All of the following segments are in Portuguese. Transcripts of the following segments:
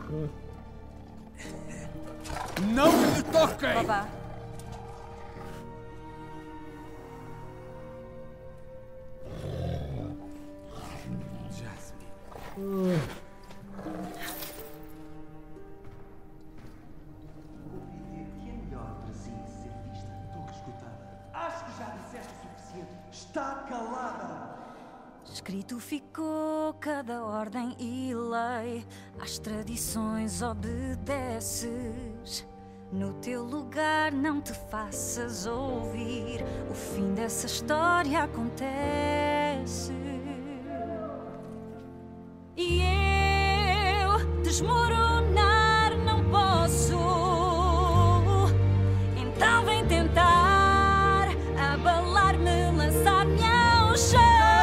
Não me toquem! Babá. Jasmine. Que é melhor para si ser vista do que escutada? Acho que já disseste o suficiente. Está calada! Escrito ficou cada ordem e lei, às tradições obedeces. No teu lugar não te faças ouvir, o fim dessa história acontece. E eu desmoronar não posso, então vem tentar abalar-me, lançar-me ao chão.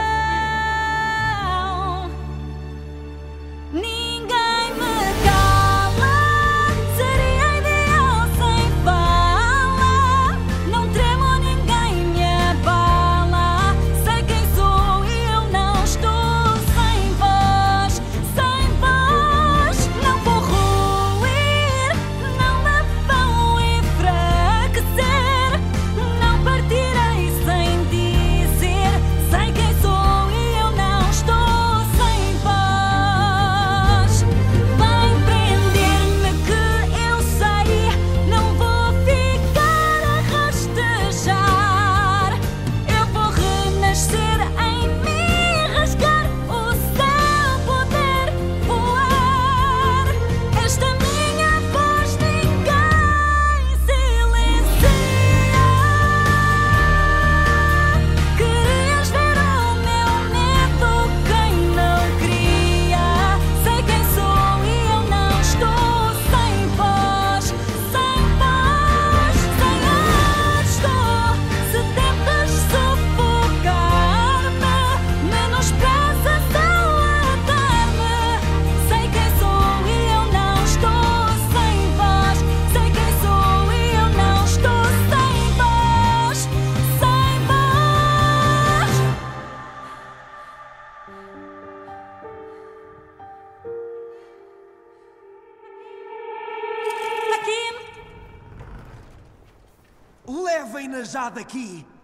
Ninguém me cala, seria ideal sem fala. Não tremo, ninguém me abala. Sei quem sou e eu não estou sem voz, sem voz. Não vou ruir, não me vão enfraquecer. Não partirei sem dizer, sei quem sou e eu não estou sem voz. Vem prender-me que eu sei, não vou ficar a rastejar. Eu vou renascer em mim, rasgar o céu, poder voar. Esta minha voz ninguém silencia. Querias ver o meu medo, quem não queria? Sei quem sou e eu não estou sem voz, sem voz, sem ar estou. Se tentas sufocar-me, menosprezas ao atar-me. Sei quem sou e eu não estou sem voz, sei quem sou e eu não estou sem voz, sem voz. Aqui. Levem-na já daqui!